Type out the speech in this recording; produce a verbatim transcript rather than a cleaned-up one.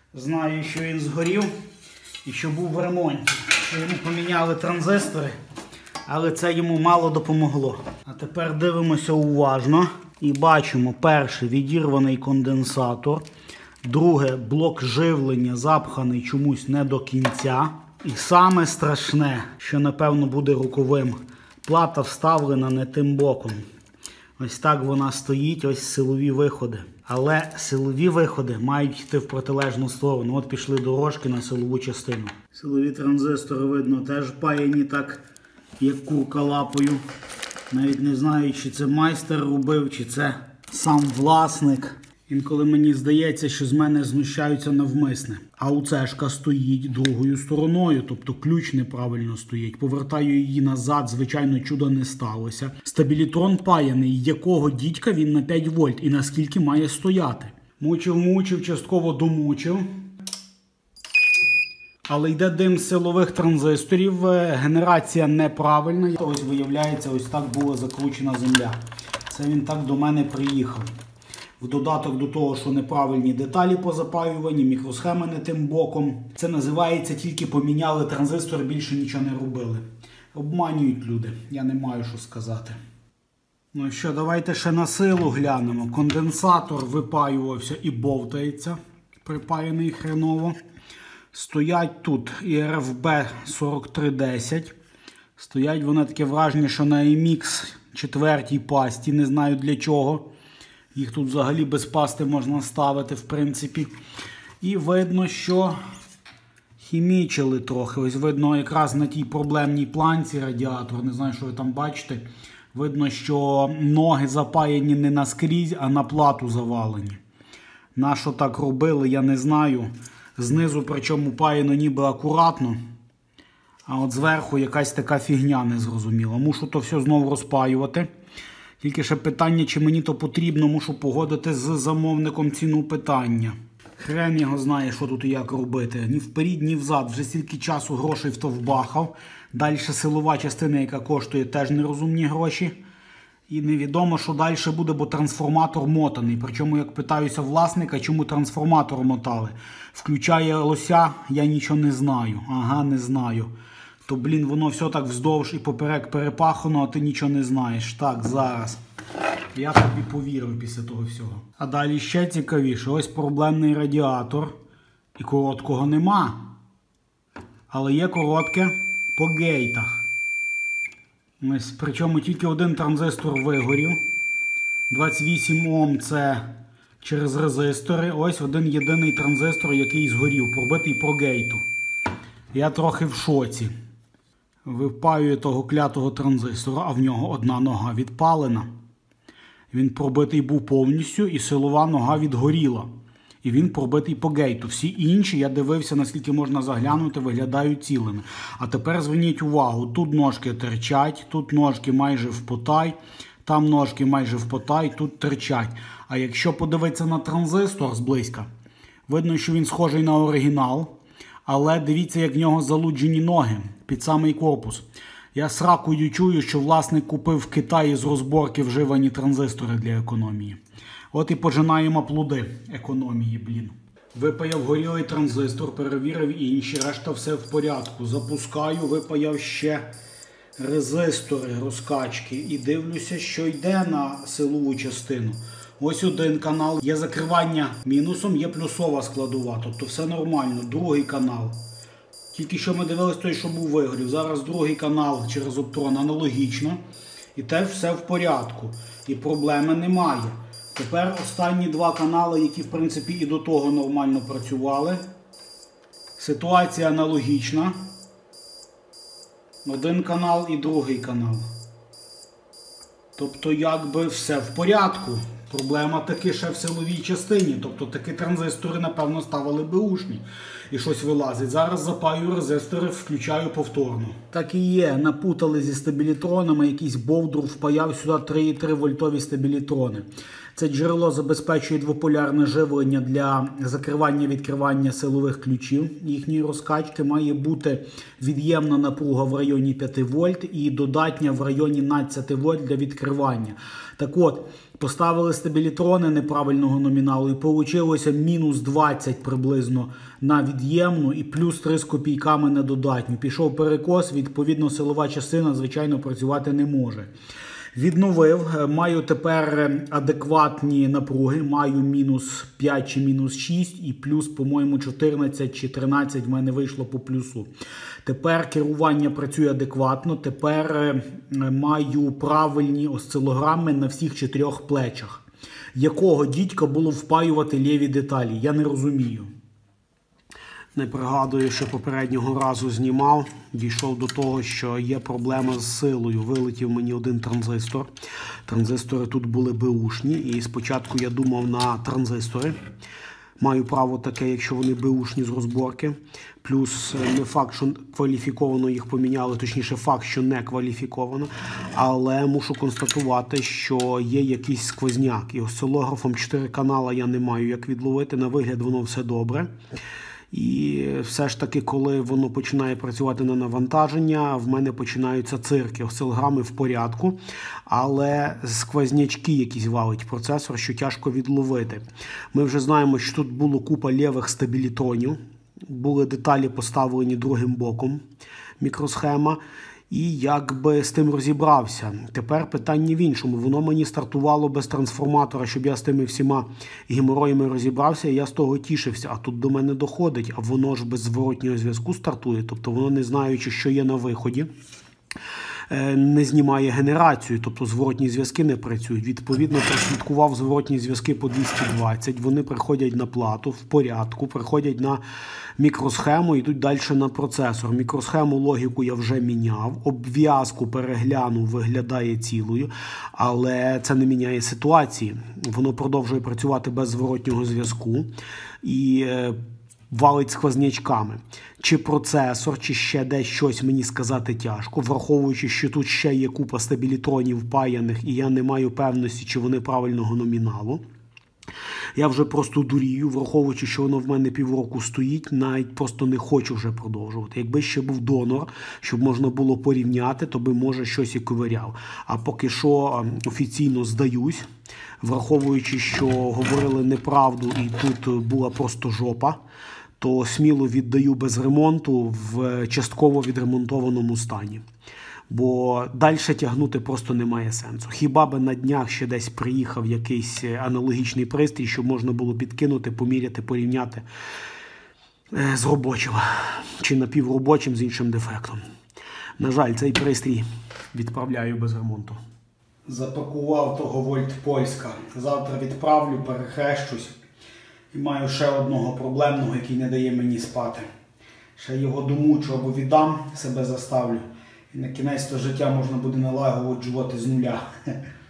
Знаю, що він згорів і що був в ремонті. Що йому поміняли транзистори, але це йому мало допомогло. А тепер дивимося уважно і бачимо: перший відірваний конденсатор, друге блок живлення запханий чомусь не до кінця. І саме страшне, що напевно буде роковим, плата вставлена не тим боком. Ось так вона стоїть, ось силові виходи. Але силові виходи мають йти в протилежну сторону. От пішли дорожки на силову частину. Силові транзистори, видно, теж паяні так, як курка лапою. Навіть не знаю, чи це майстер робив, чи це сам власник. Інколи мені здається, що з мене знущаються навмисне. А УЦшка стоїть другою стороною, тобто ключ неправильно стоїть. Повертаю її назад, звичайно, чуда не сталося. Стабілітрон паяний, якого дідька він на п'ять вольт і наскільки має стояти. Мучив-мучив, частково домучив. Але йде дим з силових транзисторів, генерація неправильна. Ось виявляється, ось так була закручена земля. Це він так до мене приїхав. В додаток до того, що неправильні деталі позапаювані, мікросхеми не тим боком. Це називається тільки поміняли транзистор, більше нічого не робили. Обманюють люди, я не маю що сказати. Ну що, давайте ще на силу глянемо. Конденсатор випаювався і бовтається, припаяний хреново. Стоять тут і ар еф бі сорок три десять. Стоять вони, таке враження, що на ем ікс четвертій пасті, не знаю для чого. Їх тут взагалі без пасти можна ставити, в принципі. І видно, що хімічили трохи. Ось видно якраз на тій проблемній планці радіатор, не знаю, що ви там бачите. Видно, що ноги запаяні не наскрізь, а на плату завалені. На що так робили, я не знаю. Знизу, причому, паяно ніби акуратно. А от зверху якась така фігня незрозуміла. Мушу то все знову розпаювати. Тільки ще питання, чи мені то потрібно, мушу погодити з замовником ціну питання. Хрен його знає, що тут і як робити. Ні вперед, ні взад. Вже стільки часу грошей в то вбахав. Далі силова частина, яка коштує, теж нерозумні гроші. І невідомо, що далі буде, бо трансформатор мотаний. Причому, як питаюся власника, чому трансформатор мотали. Включає лося, я нічого не знаю. Ага, не знаю. То, блін, воно все так вздовж і поперек перепахано, а ти нічого не знаєш. Так, зараз. Я тобі повірю після того всього. А далі ще цікавіше. Ось проблемний радіатор. І короткого нема. Але є коротке по гейтах. Ось, причому тільки один транзистор вигорів. двадцять вісім Ом це через резистори. Ось один єдиний транзистор, який згорів, пробитий по гейту. Я трохи в шоці. Випаює того клятого транзистора, а в нього одна нога відпалена. Він пробитий був повністю і силова нога відгоріла. І він пробитий по гейту. Всі інші, я дивився, наскільки можна заглянути, виглядають цілими. А тепер зверніть увагу, тут ножки терчать, тут ножки майже впотай, там ножки майже впотай, тут терчать. А якщо подивитися на транзистор зблизька, видно, що він схожий на оригінал. Але дивіться, як в нього залуджені ноги під самий корпус. Я сракою чую, що власник купив в Китаї з розборки вживані транзистори для економії. От і пожинаємо плоди економії, блін. Випаяв горілий транзистор, перевірив інші, решта все в порядку. Запускаю, випаяв ще резистори розкачки і дивлюся, що йде на силову частину. Ось один канал, є закривання мінусом, є плюсова складова, тобто все нормально. Другий канал. Тільки що ми дивились той, що був вигорів. Зараз другий канал через Optron аналогічно. І теж все в порядку. І проблеми немає. Тепер останні два канали, які в принципі і до того нормально працювали. Ситуація аналогічна. Один канал і другий канал. Тобто якби все в порядку. Проблема таки ще в силовій частині. Тобто такі транзистори, напевно, ставили беушні. І щось вилазить. Зараз запаю резистори, включаю повторно. Так і є. Напутали зі стабілітронами. Якийсь бовдур впаяв сюди три і три вольтові стабілітрони. Це джерело забезпечує двополярне живлення для закривання-відкривання силових ключів. Їхньої розкачки має бути від'ємна напруга в районі п'яти вольт і додатня в районі дванадцяти вольт для відкривання. Так от, Поставили стабілітрони неправильного номіналу і вийшло мінус двадцять приблизно на від'ємну і плюс три з копійками на додатню. Пішов перекос, відповідно силова частина, звичайно, працювати не може. Відновив, маю тепер адекватні напруги, маю мінус п'ять чи мінус шість і плюс, по-моєму, чотирнадцять чи тринадцять в мене вийшло по плюсу. Тепер керування працює адекватно, тепер маю правильні осцилограми на всіх чотирьох плечах. Якого дідька було впаювати ліві деталі, я не розумію. Не пригадую, що попереднього разу знімав, дійшов до того, що є проблема з силою. Вилетів мені один транзистор. Транзистори тут були беушні, і спочатку я думав на транзистори. Маю право таке, якщо вони беушні з розборки. Плюс не факт, що кваліфіковано їх поміняли, точніше факт, що не кваліфіковано. Але мушу констатувати, що є якийсь сквозняк. І осцилографом чотири канала я не маю як відловити. На вигляд воно все добре. І все ж таки, коли воно починає працювати на навантаження, в мене починаються цирки. Осцилограми в порядку, але сквознячки якісь валить процесор, що тяжко відловити. Ми вже знаємо, що тут було купа лівих стабілітронів, були деталі поставлені другим боком, мікросхема. І якби з тим розібрався. Тепер питання в іншому. Воно мені стартувало без трансформатора, щоб я з тими всіма геморроями розібрався, і я з того тішився. А тут до мене доходить, а воно ж без зворотнього зв'язку стартує. Тобто воно, не знаючи, що є на виході, не знімає генерацію, тобто зворотні зв'язки не працюють. Відповідно, прослідкував зворотні зв'язки по двісті двадцять, вони приходять на плату в порядку, приходять на мікросхему, йдуть далі на процесор. Мікросхему, логіку я вже міняв, обв'язку переглянув, виглядає цілою, але це не міняє ситуації. Воно продовжує працювати без зворотнього зв'язку і валить сквознячками. Чи процесор, чи ще десь щось мені сказати тяжко, враховуючи, що тут ще є купа стабілітронів впаяних, і я не маю певності, чи вони правильного номіналу. Я вже просто дурію, враховуючи, що воно в мене півроку стоїть, навіть просто не хочу вже продовжувати. Якби ще був донор, щоб можна було порівняти, то би, може, щось і ковиряв. А поки що офіційно здаюсь, враховуючи, що говорили неправду і тут була просто жопа, то сміло віддаю без ремонту в частково відремонтованому стані. Бо далі тягнути просто немає сенсу. Хіба би на днях ще десь приїхав якийсь аналогічний пристрій, щоб можна було підкинути, поміряти, порівняти з робочим. Чи напівробочим з іншим дефектом. На жаль, цей пристрій відправляю без ремонту. Запакував того Вольт Польська. Завтра відправлю, перехрещусь. І маю ще одного проблемного, який не дає мені спати. Ще його домучу або віддам, себе заставлю. І на кінець то життя можна буде налагоджувати з нуля.